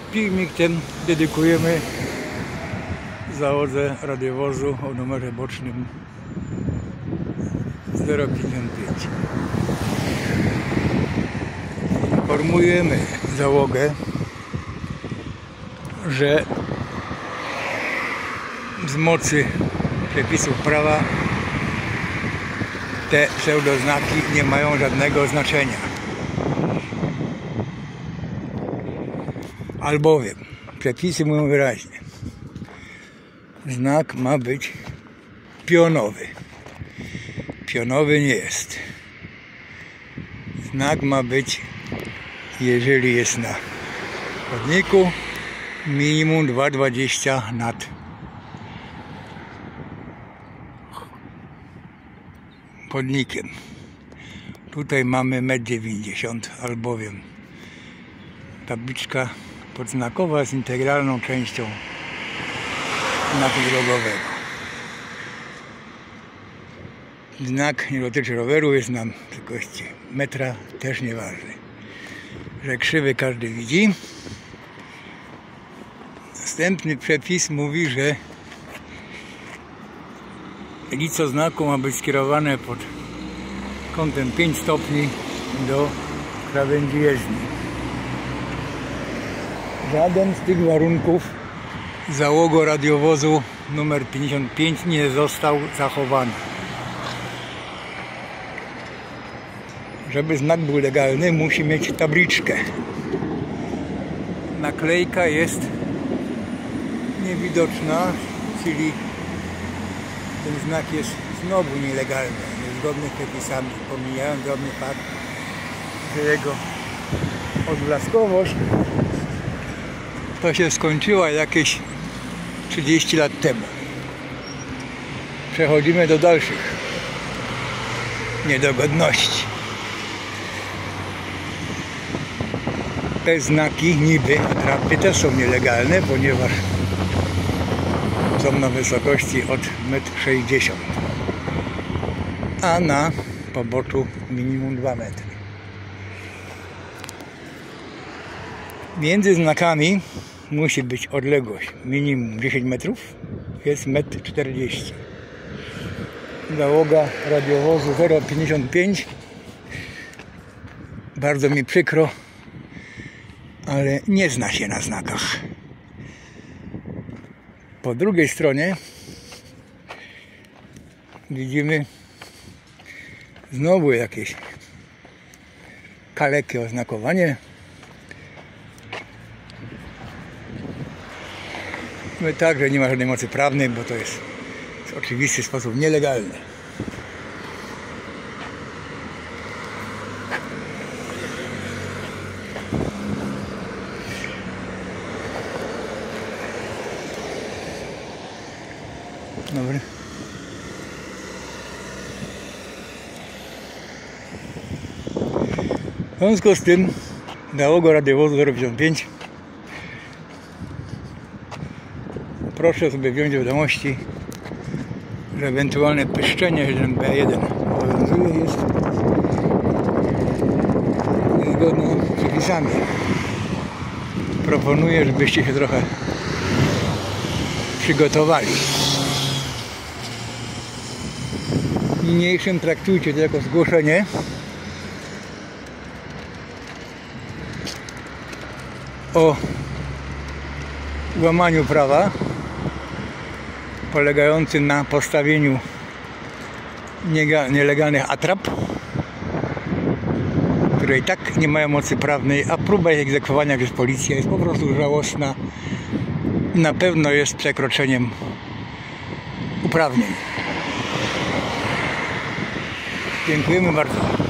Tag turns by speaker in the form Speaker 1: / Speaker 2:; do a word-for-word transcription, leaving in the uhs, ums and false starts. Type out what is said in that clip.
Speaker 1: Filmik ten dedykujemy załodze radiowozu o numerze bocznym zero pięćdziesiąt pięć. Informujemy załogę, że z mocy przepisów prawa te pseudoznaki nie mają żadnego znaczenia. Albowiem przepisy mówią wyraźnie, znak ma być pionowy. Pionowy nie jest. Znak ma być, jeżeli jest na chodniku, minimum dwa przecinek dwadzieścia nad chodnikiem. Tutaj mamy metr dziewięćdziesiąt, albowiem tabliczka podznakowa jest integralną częścią znaku drogowego. Znak nie dotyczy roweru, jest na wysokości metra, też nieważny. Że krzywy każdy widzi. Następny przepis mówi, że lico znaku ma być skierowane pod kątem pięć stopni do krawędzi jezdni. Żaden z tych warunków załogo radiowozu numer pięćdziesiąt pięć nie został zachowany. Żeby znak był legalny, musi mieć tabliczkę. Naklejka jest niewidoczna, czyli ten znak jest znowu nielegalny, niezgodny z przepisami. Pomijając drobny fakt, że jego odblaskowość to się skończyła jakieś trzydzieści lat temu. Przechodzimy do dalszych niedogodności. Te znaki niby atrapy też są nielegalne, ponieważ są na wysokości od metra sześćdziesiąt, a na poboczu minimum dwa metry. Między znakami musi być odległość minimum dziesięć metrów, jest metr czterdzieści. Załoga radiowozu zero pięćdziesiąt pięć, bardzo mi przykro, ale nie zna się na znakach. Po drugiej stronie widzimy znowu jakieś kalekie oznakowanie. My także nie ma żadnej mocy prawnej, bo to jest w oczywisty sposób nielegalne. Dobry. W związku z tym załoga radiowozu zero pięćdziesiąt pięć, proszę sobie wziąć do wiadomości, że ewentualne pyszczenie jeden B jeden obowiązuje, jest niezgodne z przepisami. Proponuję, żebyście się trochę przygotowali. Niniejszym traktujcie to jako zgłoszenie o łamaniu prawa polegającym na postawieniu nielegalnych atrap, które i tak nie mają mocy prawnej, a próba ich egzekwowania przez policję jest po prostu żałosna. Na pewno jest przekroczeniem uprawnień. Dziękujemy bardzo.